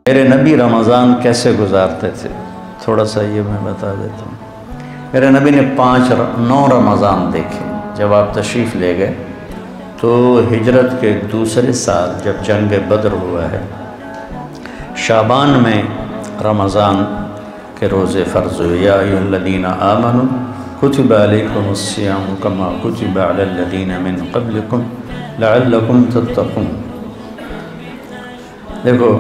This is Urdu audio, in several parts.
میرے نبی رمضان کیسے گزارتے تھے تھوڑا سا یہ میں بتا دیتا ہوں۔ میرے نبی نے 9 رمضان دیکھے۔ جب آپ تشریف لے گئے تو ہجرت کے دوسرے سال جب جنگ بدر ہوا ہے، شعبان میں رمضان کے روزے فرض ہوئے۔ یا ایھا الذین آمنوا کتب علیکم الصیام کما کتب علی الذین من قبلکم لعلکم تتقون۔ دیکھو،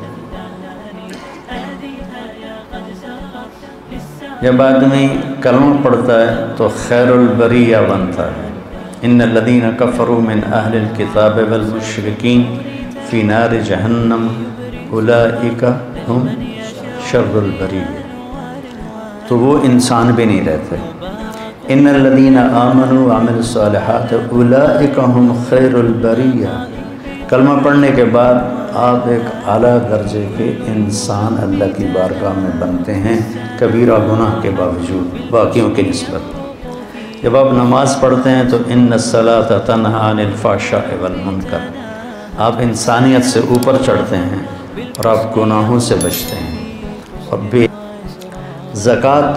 جب آدمی کلمہ پڑھتا ہے تو خیر البریہ بنتا ہے۔ ان الذین کفروا من اہل الکتاب والمشرکین فی نار جہنم اولئک ہم شر البریہ، تو وہ انسان بھی نہیں رہتے۔ ان الذین آمنوا وعملوا الصالحات اولئک ہم خیر البریہ، کلمہ پڑھنے کے بعد آپ ایک اعلیٰ درجے کے انسان اللہ کی بارگاہ میں بنتے ہیں، کبیرہ گناہ کے باوجود باقیوں کی نسبت۔ جب آپ نماز پڑھتے ہیں تو ان الصلاۃ تنہی عن الفحشاء والمنکر، آپ انسانیت سے اوپر چڑھتے ہیں اور آپ گناہوں سے بچتے ہیں۔ اور بے زکوٰۃ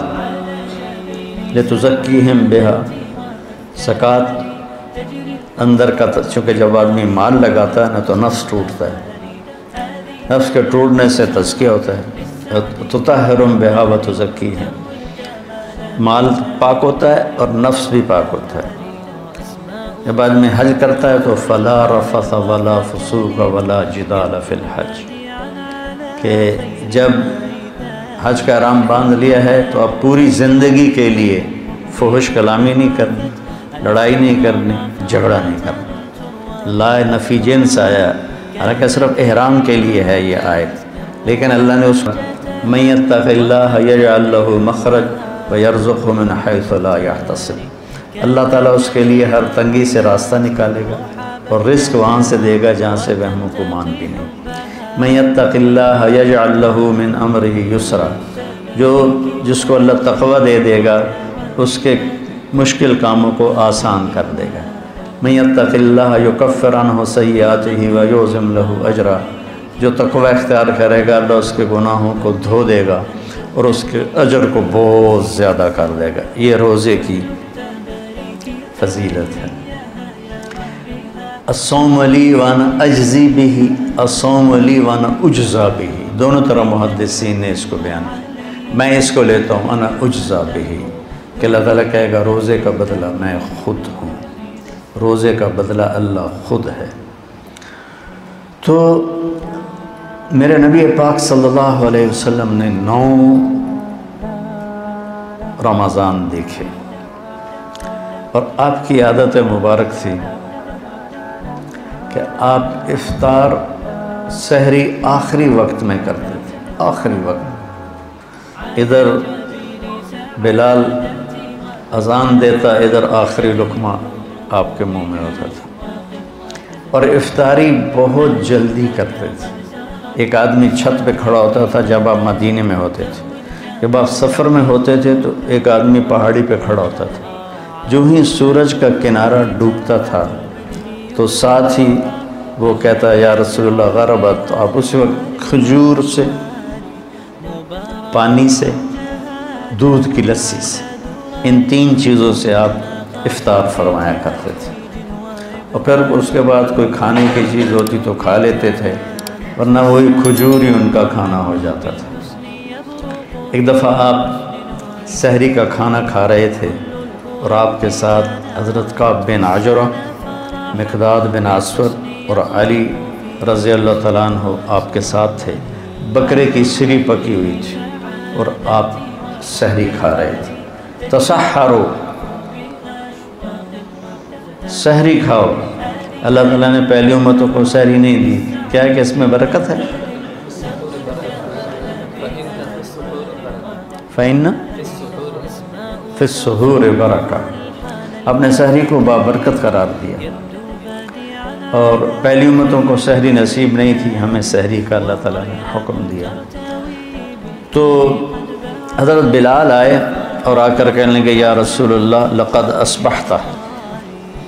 لتزکیہم بہا، زکوٰۃ اندر کا، چونکہ جب آدمی مال لگاتا ہے نا تو نفس ٹوٹتا ہے، نفس کے ٹوٹنے سے تزکیہ ہوتا ہے۔ تطہرہم بہا وتزکیہم، مال پاک ہوتا ہے اور نفس بھی پاک ہوتا ہے۔ جب آدمی حج کرتا ہے تو فلا رفث ولا فسوق ولا جدال فی الحج، کہ جب حج کا احرام باندھ لیا ہے تو اب پوری زندگی کے لیے فحش کلامی نہیں کرنی، لڑائی نہیں کرنی، جھگڑا نہیں کرنا۔ لا نفی جنس آیا، حالانکہ صرف احرام کے لیے ہے یہ آیت، لیکن اللہ نے اس من یتق اللہ یجعل لہ مخرج ویرزقہ من حیث لا یحتسب، اللہ تعالیٰ اس کے لیے ہر تنگی سے راستہ نکالے گا اور رزق وہاں سے دے گا جہاں سے وہم و گمان بھی نہیں۔ من یتق اللہ یجعل لہ من امرہ یسرا، جس کو اللہ تقوی دے گا اس کے مشکل کاموں کو آسان کر دے گا۔ من یتق اللہ یکفر عنہ سیئاتہ ویعظم لہ اجرا، جو تقوی اختیار کرے گا اللہ اس کے گناہوں کو دھو دے گا اور اس کے اجر کو بہت زیادہ کر دے گا۔ یہ روزے کی فضیلت ہے۔ الصوم لی وانا اجزی بہ، الصوم لی وانا اجزا بہ، دونوں طرح محدثین نے اس کو بیان کیا۔ میں اس کو لیتا ہوں انا اجزا بہ، کہ اللہ تعالیٰ کہے گا روزے کا بدلہ میں خود ہوں، روزے کا بدلہ اللہ خود ہے۔ تو میرے نبی پاک صلی اللہ علیہ وسلم نے 9 رمضان دیکھے، اور آپ کی عادت مبارک تھی کہ آپ افطار سحری آخری وقت میں کرتے تھے، آخری وقت۔ ادھر بلال اذان دیتا، ادھر آخری لقمہ آپ کے منہ میں ہوتا تھا، اور افطاری بہت جلدی کرتے تھے۔ ایک آدمی چھت پہ کھڑا ہوتا تھا جب آپ مدینے میں ہوتے تھے، جب آپ سفر میں ہوتے تھے تو ایک آدمی پہاڑی پہ کھڑا ہوتا تھا، جو ہی سورج کا کنارہ ڈوبتا تھا تو ساتھ ہی وہ کہتا یا رسول اللہ غربت، تو آپ اسی وقت کھجور سے، پانی سے، دودھ کی لسی سے، ان 3 چیزوں سے آپ افطار فرمایا کرتے تھے، اور پھر اس کے بعد کوئی کھانے کی چیز ہوتی تو کھا لیتے تھے، ورنہ وہی کھجور ہی ان کا کھانا ہو جاتا تھا۔ ایک دفعہ آپ سحری کا کھانا کھا رہے تھے اور آپ کے ساتھ حضرت کعب بن عجرہ، مقداد بن اسود اور علی رضی اللہ تعالیٰ عنہ آپ کے ساتھ تھے۔ بکرے کی سری پکی ہوئی تھی اور آپ سحری کھا رہے تھے۔ تسحروا، سحری کھاؤ، اللہ تعالیٰ نے پہلی امتوں کو سحری نہیں دی، کیا ہے کہ اس میں برکت ہے؟ فَإِنَّ فِي السُّحُورِ بَرَکَۃ، آپ نے سحری کو بابرکت قرار دیا، اور پہلی امتوں کو سحری نصیب نہیں تھی، ہمیں سحری کا اللہ تعالیٰ نے حکم دیا۔ تو حضرت بلال آئے اور آ کر کہنے لگے یا رسول اللہ لقد اصبحت،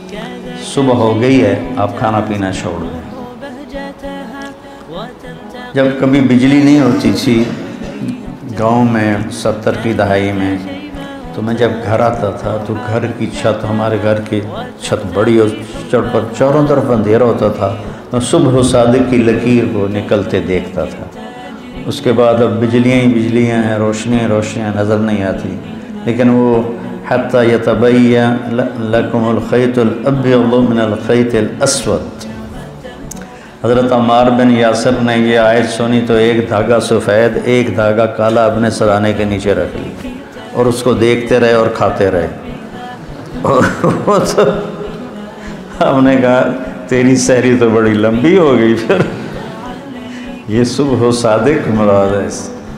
صبح ہو گئی ہے، آپ کھانا پینا چھوڑ دیں۔ جب کبھی بجلی نہیں ہوتی تھی گاؤں میں 70 کی دہائی میں، تو میں جب گھر آتا تھا تو گھر کی چھت، ہمارے گھر کی چھت بڑی اور پر چاروں طرف اندھیرا ہوتا تھا، میں صبح و صادق کی لکیر کو نکلتے دیکھتا تھا۔ اس کے بعد اب بجلیاں ہی بجلیاں ہیں، روشنیاں نظر نہیں آتی، لیکن وہ حتی یتبین لکم الخیط الابیض من الخیط الاسود، حضرت عمار بن یاسر نے یہ آیت سنی تو ایک دھاگا سفید ایک دھاگا کالا اپنے سرانے کے نیچے رکھ لی اور اس کو دیکھتے رہے اور کھاتے رہے، اور وہ تو ہم نے کہا تیری سحری تو بڑی لمبی ہو گئی، پھر یہ صبح و صادق مراد ہے۔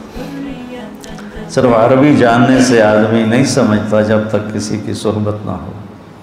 صرف عربی جاننے سے آدمی نہیں سمجھتا جب تک کسی کی صحبت نہ ہو۔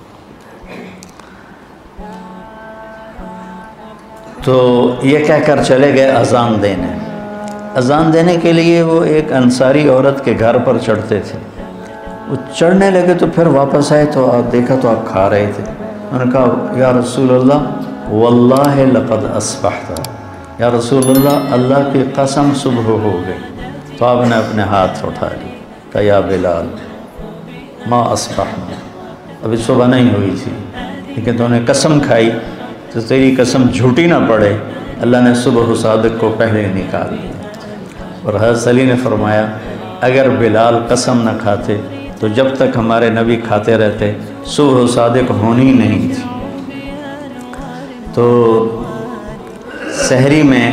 تو یہ کہہ کر چلے گئے اذان دینے کے لیے وہ ایک انصاری عورت کے گھر پر چڑھتے تھے، وہ چڑھنے لگے تو پھر واپس آئے تو آپ دیکھا تو آپ کھا رہے تھے۔ انہوں نے کہا یا رسول اللہ واللہ لقد اصبحت، یا رسول اللہ اللہ کی قسم صبح ہو گئی۔ تو آپ نے اپنے ہاتھ اٹھا لی، کہا یا بلال ما اصبحنا، ابھی صبح نہیں ہوئی تھی لیکن تو نے قسم کھائی تو تیری قسم جھوٹی نہ پڑے، اللہ نے صبح و صادق کو پہلے نکال دیا۔ اور حضرت علی نے فرمایا اگر بلال قسم نہ کھاتے تو جب تک ہمارے نبی کھاتے رہتے صبح و صادق ہونی نہیں تھی۔ تو سحری میں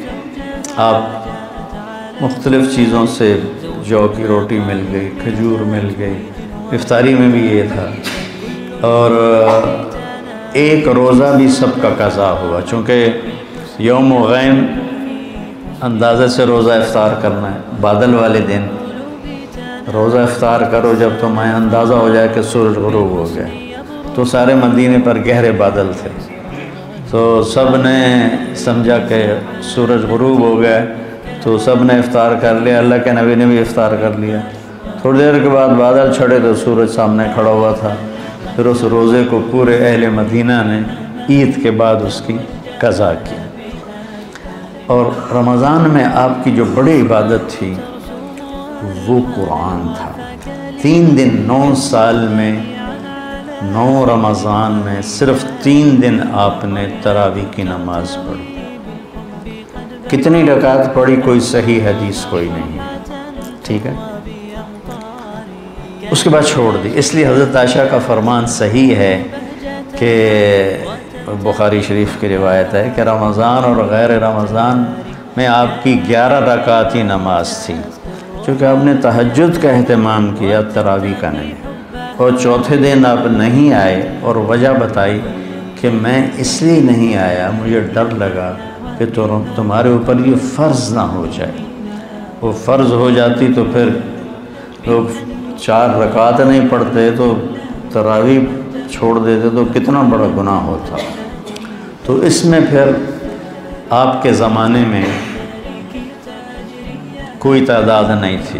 آپ مختلف چیزوں سے، جو کی روٹی مل گئی، کھجور مل گئی، افطاری میں بھی یہ تھا، اور ایک روزہ بھی سب کا قضا ہوا، چونکہ یوم غیم اندازے سے روزہ افطار کرنا ہے، بادل والے دن روزہ افطار کرو جب تمہیں اندازہ ہو جائے کہ سورج غروب ہو گیا۔ تو سارے مدینے پر گہرے بادل تھے، تو سب نے سمجھا کہ سورج غروب ہو گیا، تو سب نے افطار کر لیا، اللہ کے نبی نے بھی افطار کر لیا۔ تھوڑی دیر کے بعد بادل چھڑے تو سورج سامنے کھڑا ہوا تھا، پھر اس روزے کو پورے اہل مدینہ نے عید کے بعد اس کی قضا کی۔ اور رمضان میں آپ کی جو بڑی عبادت تھی وہ قرآن تھا۔ 3 دن 9 سال میں 9 رمضان میں صرف 3 دن آپ نے تراویح کی نماز پڑھی۔ کتنی رکعت پڑھی کوئی صحیح حدیث کوئی نہیں، ٹھیک ہے، اس کے بعد چھوڑ دی۔ اس لیے حضرت عائشہ کا فرمان صحیح ہے کہ بخاری شریف کی روایت ہے کہ رمضان اور غیر رمضان میں آپ کی 11 رکعتی نماز تھی، چونکہ آپ نے تہجد کا اہتمام کیا، تراویح کا نہیں، اور چوتھے دن آپ نہیں آئے اور وجہ بتائی کہ میں اس لیے نہیں آیا، مجھے ڈر لگا کہ تمہارے اوپر یہ فرض نہ ہو جائے، وہ فرض ہو جاتی تو پھر لوگ 4 رکعت نہیں پڑھتے تو تراویح چھوڑ دیتے تو کتنا بڑا گناہ ہوتا۔ تو اس میں پھر آپ کے زمانے میں کوئی تعداد نہیں تھی،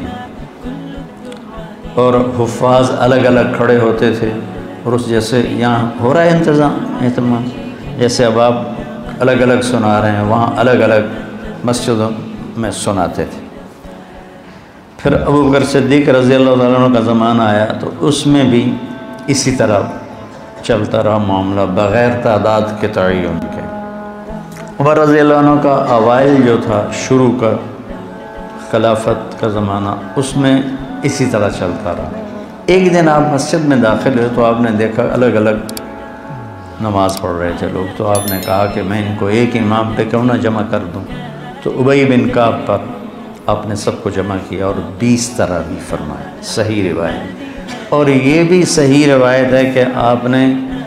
اور حفاظ الگ الگ کھڑے ہوتے تھے، اور اس جیسے یہاں ہو رہا ہے اہتمام، جیسے اب آپ الگ الگ سنا رہے ہیں، وہاں الگ الگ مسجدوں میں سناتے تھے۔ پھر ابوبکر صدیق رضی اللہ عنہ کا زمانہ آیا تو اس میں بھی اسی طرح چلتا رہا معاملہ بغیر تعداد کے تعین کے۔ عمر رضی اللہ عنہ کا اوائل جو تھا، شروع کا خلافت کا زمانہ، اس میں اسی طرح چلتا رہا۔ ایک دن آپ مسجد میں داخل ہوئے تو آپ نے دیکھا الگ الگ نماز پڑھ رہے تھے لوگ، تو آپ نے کہا کہ میں ان کو ایک امام پہ کیوں نہ جمع کر دوں، تو ابی بن کعب پر آپ نے سب کو جمع کیا اور 20 تراویح فرمایا، صحیح روایت۔ اور یہ بھی صحیح روایت ہے کہ آپ نے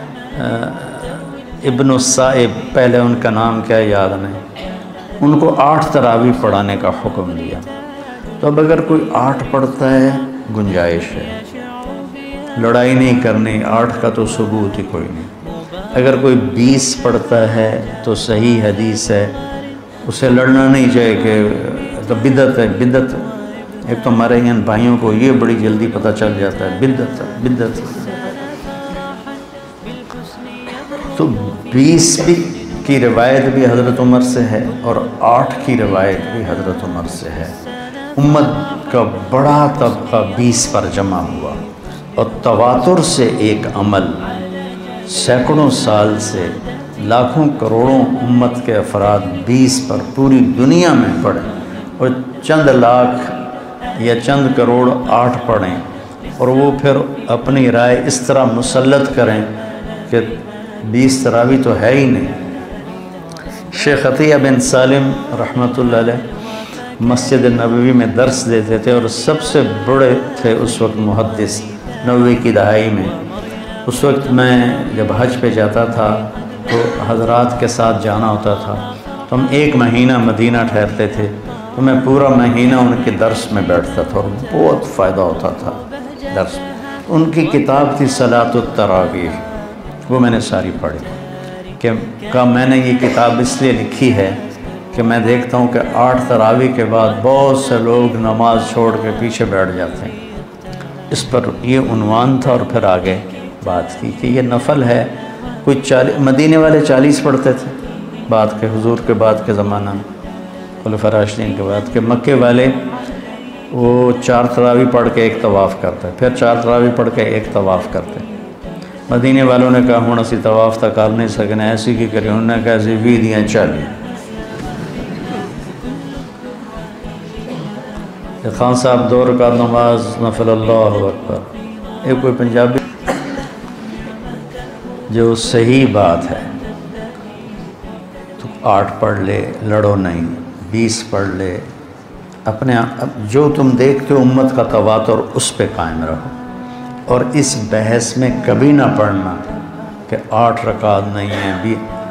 ابن السائب، پہلے ان کا نام کیا یاد نہیں، ان کو 8 تراویح پڑھانے کا حکم دیا۔ تو اب اگر کوئی 8 پڑھتا ہے گنجائش ہے، لڑائی نہیں کرنی، 8 کا تو ثبوت ہی کوئی نہیں۔ اگر کوئی 20 پڑھتا ہے تو صحیح حدیث ہے، اسے لڑنا نہیں چاہیے کہ تو بدعت ہے، بدعت۔ ایک تو ہمارے ان بھائیوں کو یہ بڑی جلدی پتہ چل جاتا ہے بدعت ہے، بدعت۔ تو 20 بھی کی روایت بھی حضرت عمر سے ہے اور 8 کی روایت بھی حضرت عمر سے ہے۔ امت کا بڑا طبقہ 20 پر جمع ہوا، اور تواتر سے ایک عمل سینکڑوں سال سے لاکھوں کروڑوں امت کے افراد 20 پر پوری دنیا میں پڑھیں، اور چند لاکھ یا چند کروڑ 8 پڑھیں، اور وہ پھر اپنی رائے اس طرح مسلط کریں کہ 20 تراویح تو ہے ہی نہیں۔ شیخ عطیہ بن سالم رحمۃ اللہ علیہ مسجد نبوی میں درس دیتے تھے، اور سب سے بڑے تھے اس وقت محدث 90 کی دہائی میں۔ اس وقت میں جب حج پہ جاتا تھا تو حضرات کے ساتھ جانا ہوتا تھا، تو ہم 1 مہینہ مدینہ ٹھہرتے تھے، تو میں پورا مہینہ ان کے درس میں بیٹھتا تھا، اور بہت فائدہ ہوتا تھا درس۔ ان کی کتاب تھی صلاۃ التراویح، وہ میں نے ساری پڑھی کہ میں نے یہ کتاب اس لیے لکھی ہے کہ میں دیکھتا ہوں کہ 8 تراویح کے بعد بہت سے لوگ نماز چھوڑ کے پیچھے بیٹھ جاتے ہیں۔ اس پر یہ عنوان تھا، اور پھر آگے بات کی کہ یہ نفل ہے۔ کوئی مدینے والے 40 پڑھتے تھے بعد کے، حضور کے بعد کے زمانہ میں، خلفاء راشدین کے بعد کے۔ مکے والے وہ 4 تراویح پڑھ کے 1 طواف کرتے، پھر 4 تراویح پڑھ کے 1 طواف کرتے۔ مدینے والوں نے کہا ہوں اسی طواف تک کر نہیں سکنے، ایسی کی کری، انہوں نے کہا ایسی 20 دیاں 40۔ خان صاحب 2 رکعت نماز نفل، اللہ اکبر۔ ایک کوئی پنجابی جو صحیح بات ہے تو 8 پڑھ لے، لڑو نہیں، 20 پڑھ لے، اپنے جو تم دیکھتے ہو امت کا تواتر اس پہ قائم رہو، اور اس بحث میں کبھی نہ پڑھنا کہ 8 رکعت نہیں ہیں بھی۔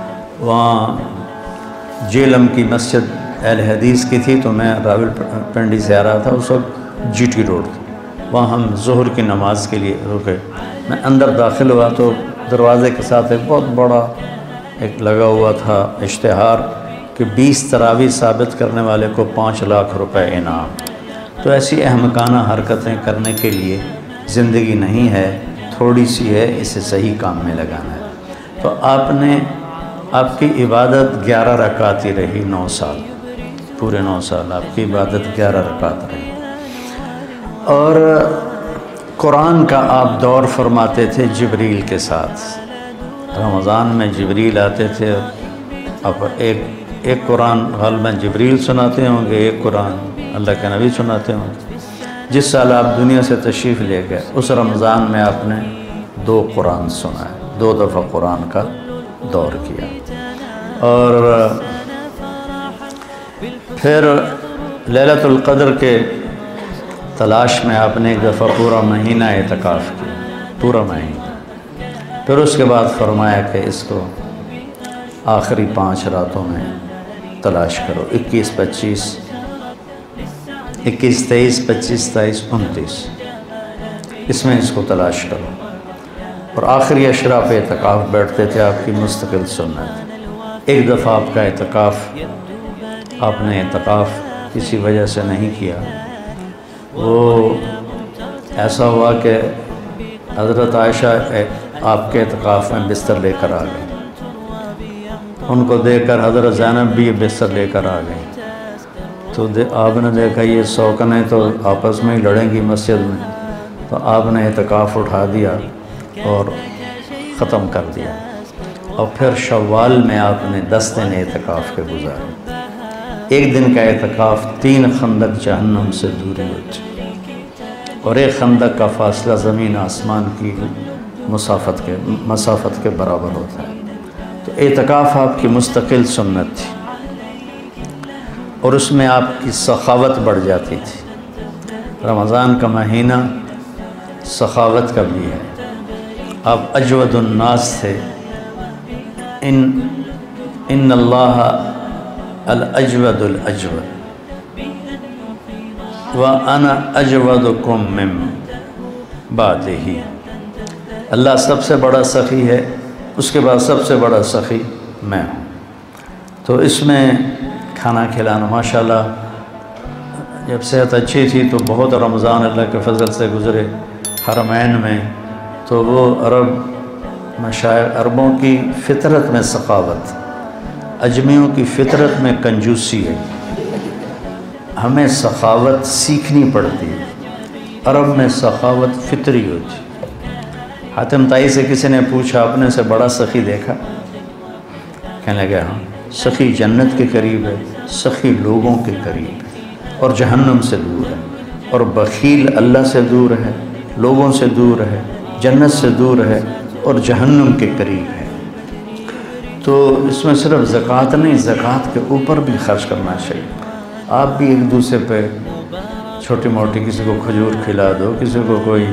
وہاں جیلم کی مسجد اہل حدیث کی تھی، تو میں راول پنڈی سے آ رہا تھا، اس وقت جی ٹی روڈ تھی، وہاں ہم ظہر کی نماز کے لیے رکے۔ میں اندر داخل ہوا تو دروازے کے ساتھ ایک بہت بڑا ایک لگا ہوا تھا اشتہار کہ 20 تراویح ثابت کرنے والے کو 5 لاکھ روپے انعام۔ تو ایسی احمقانہ حرکتیں کرنے کے لیے زندگی نہیں ہے، تھوڑی سی ہے، اسے صحیح کام میں لگانا ہے۔ تو آپ کی عبادت 11 رکعت ہی رہی 9 سال، پورے 9 سال آپ کی عبادت 11 رکعت رہی۔ اور قرآن کا آپ دور فرماتے تھے جبریل کے ساتھ۔ رمضان میں جبریل آتے تھے، اب ایک قرآن غالباً جبریل سناتے ہوں گے، ایک قرآن اللہ کے نبی سناتے ہوں گے۔ جس سال آپ دنیا سے تشریف لے گئے اس رمضان میں آپ نے 2 قرآن سنائے، 2 دفعہ قرآن کا دور کیا۔ اور پھر لیلۃ القدر کے تلاش میں آپ نے 1 دفعہ پورا مہینہ اعتکاف کیا، پورا مہینہ۔ پھر اس کے بعد فرمایا کہ اس کو آخری 5 راتوں میں تلاش کرو، 21، 25، 21، 23، 25، 27، 29، اس میں اس کو تلاش کرو۔ اور آخری اشرا پہ اعتکاف بیٹھتے تھے، آپ کی مستقل سنت۔ 1 دفعہ آپ کا اعتکاف، آپ نے اعتکاف کسی وجہ سے نہیں کیا، وہ ایسا ہوا کہ حضرت عائشہ آپ کے اعتکاف میں بستر لے کر آ گئی، ان کو دیکھ کر حضرت زینب بھی یہ بستر لے کر آ گئی۔ تو آپ نے دیکھا یہ سوکنیں تو آپس میں ہی لڑیں گی مسجد میں، تو آپ نے اعتکاف اٹھا دیا اور ختم کر دیا۔ اور پھر شوال میں آپ نے 10 دن اعتکاف کے گزارے۔ 1 دن کا اعتکاف 3 خندق جہنم سے دوری ہوتی، اور 1 خندق کا فاصلہ زمین آسمان کی مسافت کے برابر ہوتا ہے۔ تو اعتکاف آپ کی مستقل سنت تھی، اور اس میں آپ کی سخاوت بڑھ جاتی تھی۔ رمضان کا مہینہ سخاوت کا بھی ہے، آپ اجود الناس تھے۔ ان اللہ الاجود الاجود وانا اجودکم من بعدہ، اللہ سب سے بڑا سخی ہے، اس کے بعد سب سے بڑا سخی میں ہوں۔ تو اس میں کھانا کھلانا ماشاءاللہ، جب صحت اچھی تھی تو بہت رمضان اللہ کے فضل سے گزرے حرمین میں، تو وہ عربوں کی فطرت میں سخاوت، اجمیوں کی فطرت میں کنجوسی ہے، ہمیں سخاوت سیکھنی پڑتی ہے۔ عرب میں سخاوت فطری ہوتی ہے۔ حاتم طائی سے کسی نے پوچھا اپنے سے بڑا سخی دیکھا؟ کہنے لگا ہاں، سخی جنت کے قریب ہے، سخی لوگوں کے قریب ہے اور جہنم سے دور ہے، اور بخیل اللہ سے دور ہے، لوگوں سے دور ہے، جنت سے دور ہے اور جہنم کے قریب ہے۔ تو اس میں صرف زکوٰۃ نہیں، زکوٰۃ کے اوپر بھی خرچ کرنا چاہیے۔ آپ بھی ایک دوسرے پہ چھوٹی موٹی، کسی کو کھجور کھلا دو، کسی کو کوئی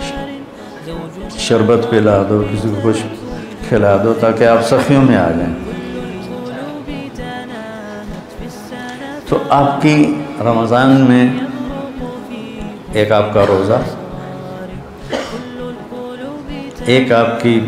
شربت پلا دو، کسی کو کچھ کھلا دو، تاکہ آپ سخیوں میں آ جائیں۔ تو آپ کی رمضان میں ایک آپ کا روزہ، ایک آپ کی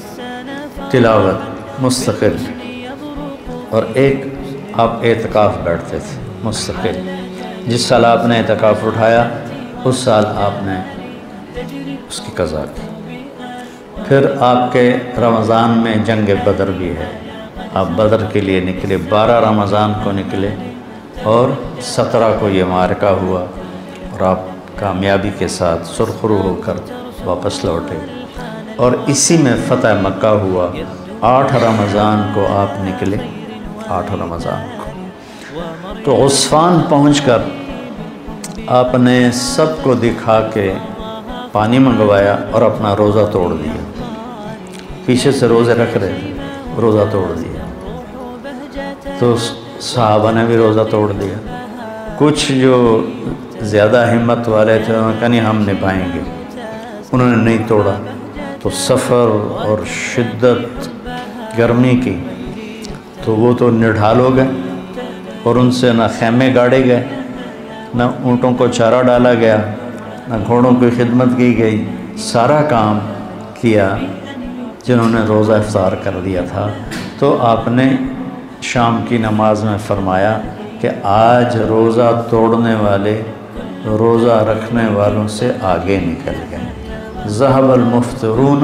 تلاوت مستقل، اور ایک آپ اعتکاف بیٹھتے تھے مستقل۔ جس سال آپ نے اعتکاف اٹھایا اس سال آپ نے اس کی قضا کی۔ پھر آپ کے رمضان میں جنگ بدر بھی ہے، آپ بدر کے لیے نکلے، 12 رمضان کو نکلے اور 17 کو یہ معرکہ ہوا اور آپ کامیابی کے ساتھ سرخرو ہو کر واپس لوٹے، اور اسی میں فتح مکہ ہوا۔ 8 رمضان کو آپ نکلے، 8 رمضان کو۔ تو عصفان پہنچ کر آپ نے سب کو دکھا کے پانی منگوایا اور اپنا روزہ توڑ دیا۔ پیچھے سے روزے رکھ رہے تھے، روزہ توڑ دیا۔ تو صحابہ نے بھی روزہ توڑ دیا۔ کچھ جو زیادہ ہمت والے تھے انہوں نے کہا نہیں ہم نبھائیں گے، انہوں نے نہیں توڑا۔ تو سفر اور شدت گرمی کی، تو وہ تو نڈھال ہو گئے، اور ان سے نہ خیمے گاڑے گئے، نہ اونٹوں کو چارہ ڈالا گیا، نہ گھوڑوں کی خدمت کی گئی۔ سارا کام کیا جنہوں نے روزہ افطار کر دیا تھا۔ تو آپ نے شام کی نماز میں فرمایا کہ آج روزہ توڑنے والے روزہ رکھنے والوں سے آگے نکل گئے۔ ذہب المفطرون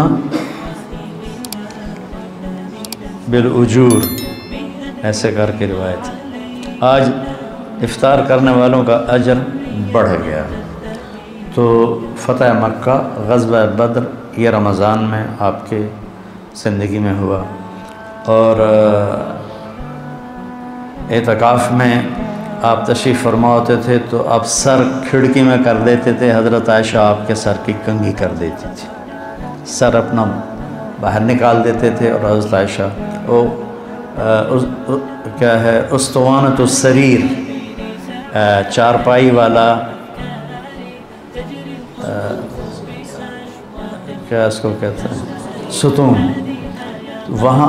بالاجور، ایسے کر کے روایت ہے۔ آج افطار کرنے والوں کا اجر بڑھ گیا۔ تو فتح مکہ، غزوہ بدر، یہ رمضان میں آپ کے زندگی میں ہوا۔ اور اعتکاف میں آپ تشریف فرما ہوتے تھے تو آپ سر کھڑکی میں کر دیتے تھے، حضرت عائشہ آپ کے سر کی کنگھی کر دیتی تھی، سر اپنا باہر نکال دیتے تھے، اور حضرت عائشہ وہ کیا ہے اسطوانۃ السریر، چارپائی والا، کیا اس کو کہتے ہیں، ستون، وہاں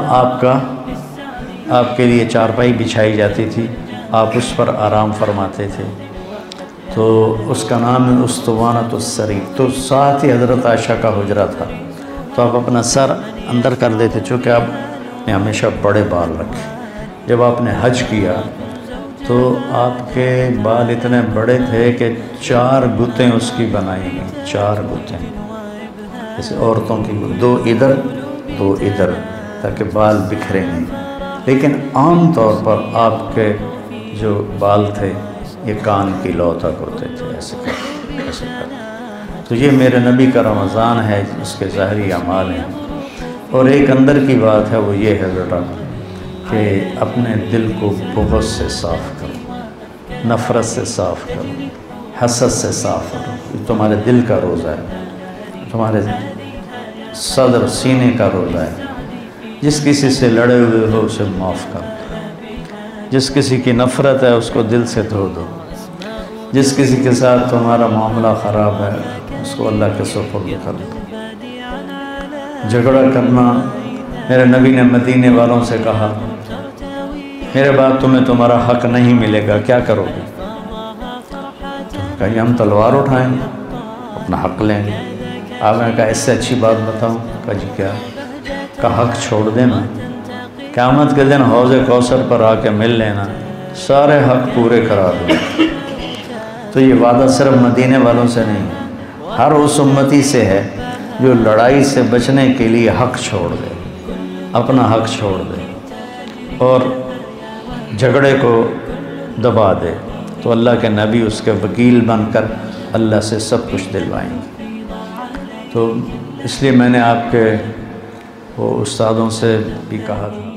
آپ کے لیے چارپائی بچھائی جاتی تھی، آپ اس پر آرام فرماتے تھے۔ تو اس کا نام ہے اسطوانۃ السریر۔ تو ساتھ ہی حضرت عائشہ کا حجرہ تھا، تو آپ اپنا سر اندر کر دیتے، چونکہ آپ نے ہمیشہ بڑے بال رکھے۔ جب آپ نے حج کیا تو آپ کے بال اتنے بڑے تھے کہ 4 گتیں اس کی بنائی گئیں، 4 گتیں، جیسے عورتوں کی، 2 ادھر 2 ادھر، تاکہ بال بکھرے نہیں۔ لیکن عام طور پر آپ کے جو بال تھے یہ کان کی لو تک ہوتے تھے، ایسے کر۔ تو یہ میرے نبی کا رمضان ہے، اس کے ظاہری اعمال ہیں۔ اور ایک اندر کی بات ہے، وہ یہ ہے بیٹا کہ اپنے دل کو بغض سے صاف کرو، نفرت سے صاف کرو، حسد سے صاف کرو۔ یہ تمہارے دل کا روزہ ہے، تمہارے صدر سینے کا روزہ ہے۔ جس کسی سے لڑے ہوئے ہو اسے معاف کر دو، جس کسی کی نفرت ہے اس کو دل سے دھو دو، جس کسی کے ساتھ تمہارا معاملہ خراب ہے اس کو اللہ کے سپرد کر دو۔ جھگڑا کرنا، میرے نبی نے مدینے والوں سے کہا میرے بعد تمہیں تمہارا حق نہیں ملے گا، کیا کرو گے؟ کہا ہم تلوار اٹھائیں گے، اپنا حق لیں گے۔ آپ نے کہا اس سے اچھی بات بتاؤں؟ کہا جی کیا؟ کہا حق چھوڑ دینا، قیامت کے دن حوض کوثر پر آ کے مل لینا، سارے حق پورے کرا دو۔ تو یہ وعدہ صرف مدینے والوں سے نہیں، ہر اس امتی سے ہے جو لڑائی سے بچنے کے لیے حق چھوڑ دے، اپنا حق چھوڑ دے۔ اور جھگڑے کو دبا دے تو اللہ کے نبی اس کے وکیل بن کر اللہ سے سب کچھ دلوائیں گے۔ تو اس لیے میں نے آپ کے وہ استادوں سے بھی کہا تھا